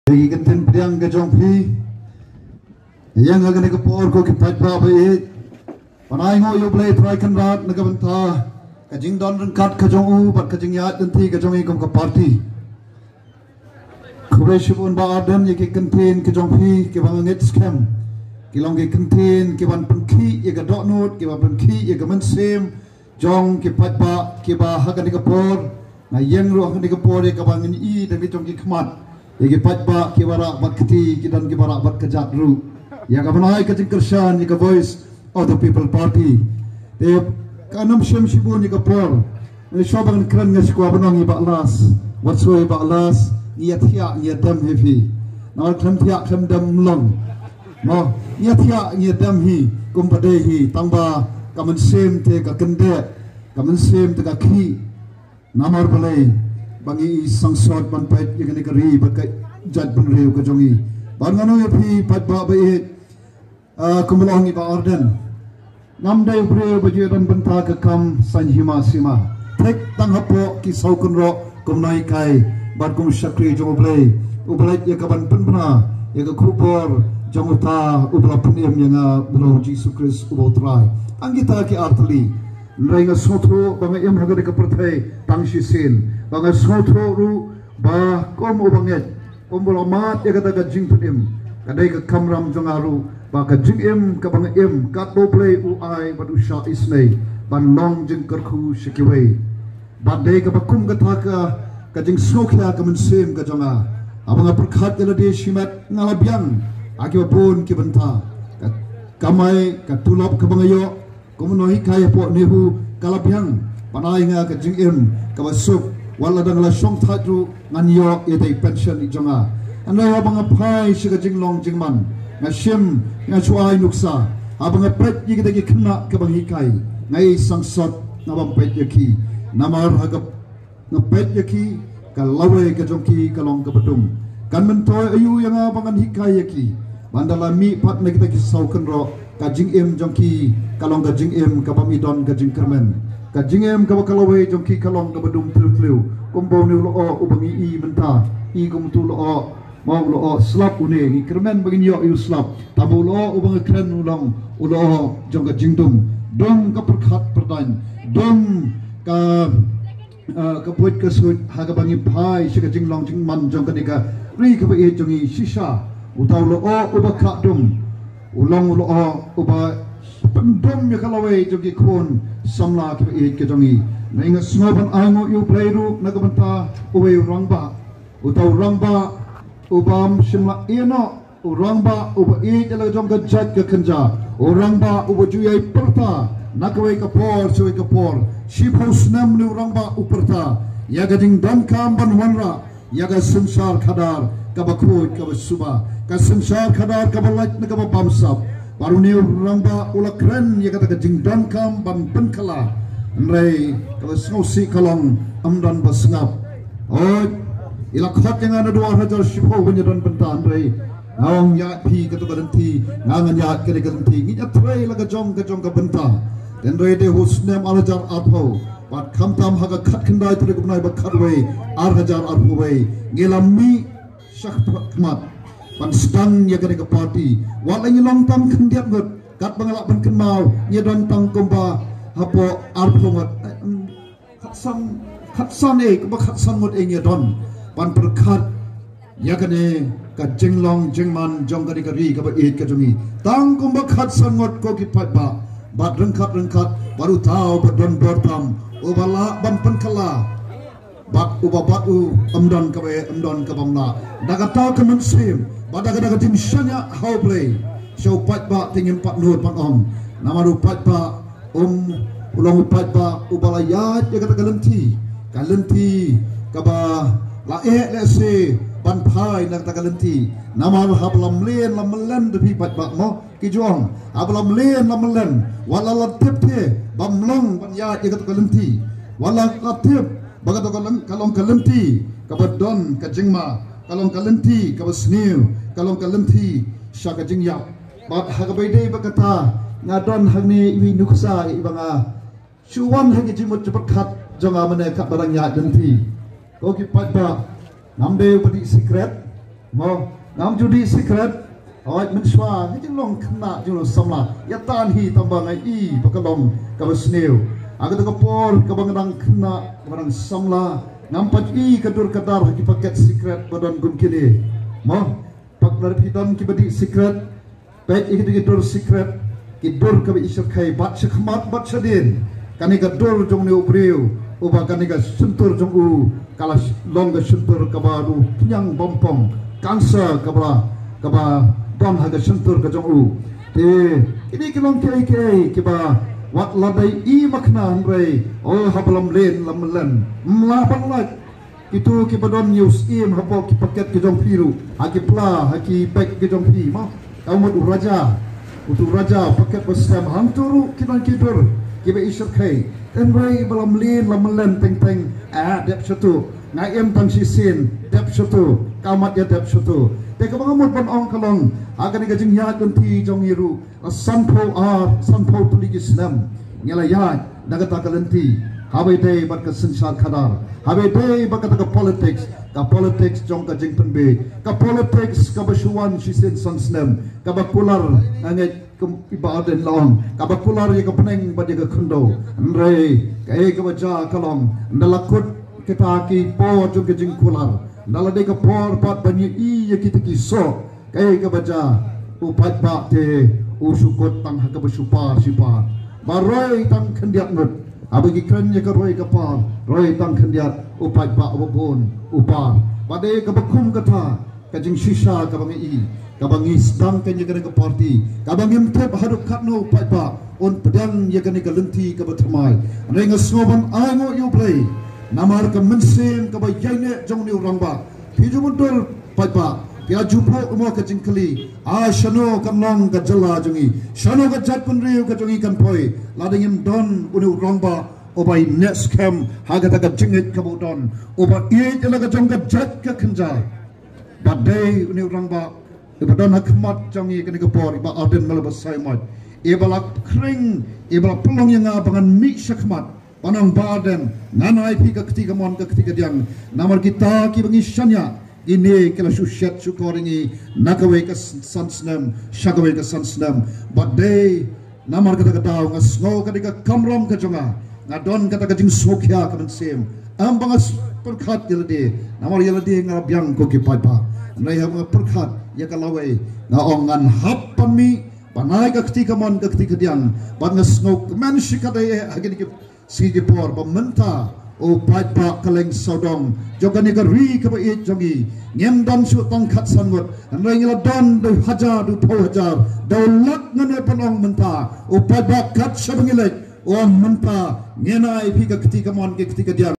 Lagi kenten pedang ke jongpi yang akan ikapor ko kipat pa bait panai ngo yo play try kan rat nagabanta kajing don rengkat kajong u bat kajing yat denti kajong ikom ka party kubeshibun ba adan yake kenten ke jongpi ke bangangit scam kilong ke kenten ke ban penki ye ga dotnot ke ban penki ye ga mansem jong ke patpa ke ba hakan ikapor na yang ro hakan ikapor ye ka bangin I dan ke jong ke khmat Yagi patba kiwara bat keti kidan kiwara bat kejat ru. Ya kabanai kajing kersan ni ka voice of the people party. Te kanam shem shibun ni ka por. Ni shoban kran ngas ko abanong iba las. Watsoi iba las iya thia iya dam heavy. Na kran thia kran dam long. No iya thia iya dam hi kumpade hi tangba kaman sem te ka kende kaman sem te ka khi namar balai bangi sangsot ban pait yang ni kari bakai jat ban reu ka jongi ban ngano ya phi pat ba bai kumulong iba orden ngam dai breu baju dan benta ka kam sanhima sima tek tang hapo ki saukun ro kumnai kai ban kum shakri jong blai ublai ya ka ban penbna ya ka khupor jong ta ubla punem yang bro Jesus Christ ubotrai angita ki artli Nrega sotro banga em haga de kaperthai tangshi sin banga sotro ru ba kom ubanget ombol amat ya kata jing punim kadai ka kamram jongaru ba ka jing em ka banga em ka bo play u ai badu sha isnei ban long jing karkhu shikiwei ba dei ka bakum ka thaka ka jing sokya ka mensem ka jonga abanga perkhat ya de shimat ngalabian aki pun ki benta kamai ka tulap ka banga yo Kumunoi kaya po nihu kalabiang panay nga ka jing im kabasuk wala dang la syong thadru nganyo itay pension ijonga anay habang apay siya ka jing long jing man nga sim nga suay nuksa habang apret yi kita kina kabang hikay ngay sangsot nga bampet yaki namar hagap nga pet yaki kalaway ka jongki kalong kabadum kan mentoy ayu yang abangan hikay yaki bandala mi pat na kita kisaw kenro kajing em jongki kalong kajing em kabamidon kajing kermen kajing em kabakalawe jongki kalong kabadum tlutlu kombo ni lo ubangi I menta I kumtu lo mau lo slap une ni kermen bagin yo yu slap tabu lo ubang kren ulang ulo jong kajing dum dong ka perkhat perdan dong ka buat kesut haga bangi pai si kajing long jing man jong kanika ri ka ba e jongi shisha utaw lo ubakha dum ulang ulo uba pendom ya kalawai jogi kon samla ke it ke jongi ninga snoban ango yu playru nagabanta uwe rangba utaw rangba ubam shimla eno urangba uba it jala jong jat ke kanja urangba uba juyai perta nakawai kapor suai kapor shipos nam ni urangba uperta ya gading dan kamban wanra ya ga sansar khadar kabakhoy kabasuba ka sansar khadar kabalait na kabapamsap baru ni rangba ulakren ya kata kajing dan kam ban penkala nrei kalau snowsi kalong amdan basngap oh ila khot yang ada 2000 shipo punya dan pentan nrei awang ya pi kata ganti ngangan ya kene ganti ni atrei laga jong ka benta dan rei de husnem alajar atho bat khamtam haga khat khandai tare kubnai ba khatwei 8000 arhuwei ngelami syakmat pan sedang ya kene ke party walai long tam kendiap ngot kat bangalak ban kenmau nya don tang komba hapo arphongot khatsan ko khatsan ngot nya don pan perkhat ya kene ka jinglong jingman jong kane ka ri ka ba it ka jongi tang komba khatsan ngot ko ki pat ba bat rengkhat baru tahu badon dortam ubala ban penkala bat uba batu amdon ka bamla daga tahu ke mensim Badaga tim shanya how play show pat ba tingin pat nur pat om namaru pat ba ulang pat ba ubalayat ya kata kalenti kaba la le se ban pai nak ta kalenti namaru hablam len lamlen de pat ba mo kijong hablam len lamlen wala la tip te bamlong ban ya kata kalenti wala katip bagato kalong kalenti kabadon kajingma kalong kalenti kabasniu kalong kalenti syaka jingyap bat hagabayde bakata ngadon hagni iwi nuksa ibanga chuan hagi jimut cepat khat jonga mane kat barang ya denti ko ki patba namde pati secret mo ngam judi secret oi men swa ke jing long khna jing lo samla ya tan hi tambang ai I pakalong ka sneu aga to kapor ka bangdang khna barang samla ngam pat I kadur kadar ki paket secret badan gun kini mo paklar pidan ki badi secret pet iki dur secret ki dur ka bi isur khai bat sekhmat bat sedin kani ka dur jong ne ubreu uba kani ka suntur jong u kala long ka suntur ka baru nyang bompong kansa ka ba don haga suntur ka jong u te ini kilong ke ba wat ladai I makna hre oh habalam len lamlan mlapan lak itu ki badon news im hapo ki paket ki jong piru haki pla haki bek ki jong pi ma kaumut utu raja paket besam hanturu kinan kidur ki be isur kai en rai balam len lamlan teng dep satu ngaim tang sisin dep satu kamat ya dep satu te ka bangamut ban ong kalong agan ga jing ya kun ti jong iru sanpo tuli Islam ngela ya daga ta kalenti habe dei bat ka sinsal khadar habe dei bat ka politics jong ka jing penbe ka politics ka basuan sisin sansnem ka bakular ange ibaden long ka bakular ya ka peneng ba ka khundo nre ka baja kalong ndalakut kita ki po jong ka jing kular ndala de ka por pat banyi I ya kita ki so ka baja upat ba te usukot tang haka basupar sipar baroi tang khendiat nut abagi krenya ka roi ka par roi tang khendiat upat ba obon upar bade ka bakum kata ka jing shisha ka bangi I ka bangi sedang kenya ka parti ka bangi mtep haduk katno upat ba on pedang ya ka lenti ka batmai renga soban ango you play namar ka mensem ka bayane jong ni urangba piju mundur patba ya jupo mo ka jingkali shano kamlang ka jala jungi shano ka jat kunriu ka jungi kan poi ladingim don uni urangba obai next cam haga ka jingit ka bodon oba I jala ka jong ka jat ka kanja badai uni urangba ibadon hakmat jungi ka ni ka por iba aden malabas saimat ibala kring ibala pelong yang abangan mi sakmat panang baden nanai pi ka ketiga mon ka ketiga diang namar kita ki bangi shanya ini kala sushat sukoringi nakawe ka sansnam shagawe ka sansnam badai namar kata kata ngasngo kadika kamrom ka jonga ngadon kata ka jing sokya ka mensem ambangas perkhat yelade namar yelade ngabyang ko ki paipa nai ha perkhat ya kalawe ngaongan hapami panai ka ketika mon ka ketika diang bangasngo man shikade agini Sigi por pementa o paipa kaleng sodong jogani ka ri ka bait jogi ngem dan su tangkat sangut rengila don do hajar do po hajar do lak ngane panong menta o paipa kat sabangilek o menta ngenai pi ka ketika mon ke ketika dia